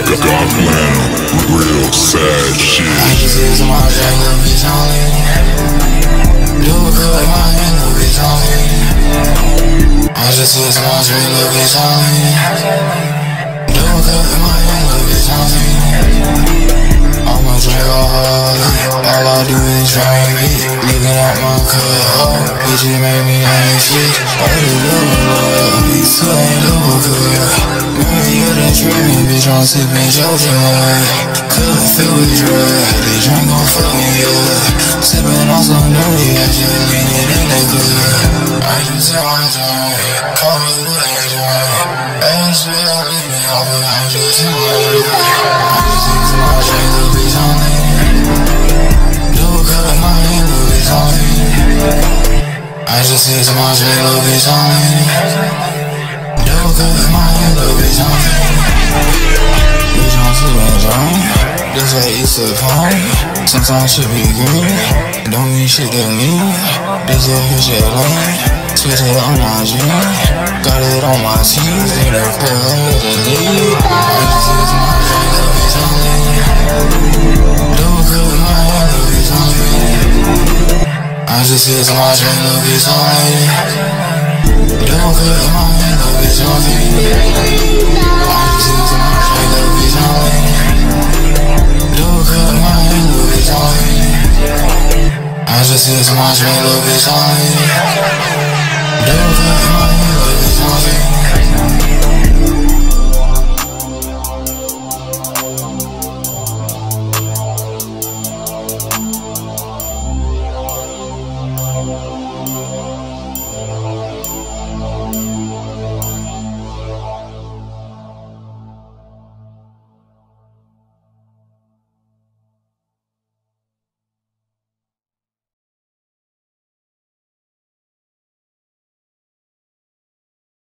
God plan real sad shit. I just hit my drink, little bitch on leanin. Do it good like my hand, little bitch on leanin. I just hit my drink, little bitch on leanin. Do it good like my hand, little bitch on leanin. I'm a drank-oholic, all I do is drink it. Looking at my cup, bitch, it made me anxious. I just love it, so I ain't double good. Marietta trappin, bitch, I'm sippin' shawty. Couldn't feel the drug, they drink gon' fuck me up. Sippin' on some dirty, I just lean it in the club. I just hit my drink, call me what I drink. Ass shit, I leave it off, but I just hit my drink. I just hit my drink, little bitch on leanin. Do it good like my hand, little bitch on leanin. I just hit my drink, little bitch on leanin. Do it good like my hand, little bitch on leanin. Bitch, I'm feeling drunk, just like it's a pond. Sometimes shit be green, don't mean shit to me. This a bitch that lean, switch it on my gym. Got it on my teeth, in the club with the lead. I just hit my drink, little bitch on leanin. Do it good with my hand, little bitch on leanin. I just hit my drink, little bitch on leanin. Do it good with my hand, little bitch on leanin. I just hit my drink, little bitch on leanin. Do it good with my hand, little bitch on leanin. I just hit my drink, little bitch on leanin.